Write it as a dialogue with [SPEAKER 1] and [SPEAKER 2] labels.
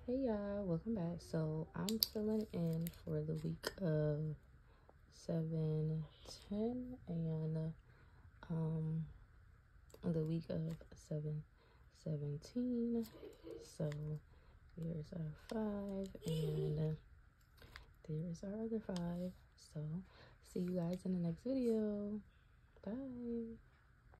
[SPEAKER 1] Hey y'all, welcome back. So I'm filling in for the week of 7/10 and the week of 7/17. So here's our 5 and there's our other 5. So see you guys in the next video. Bye.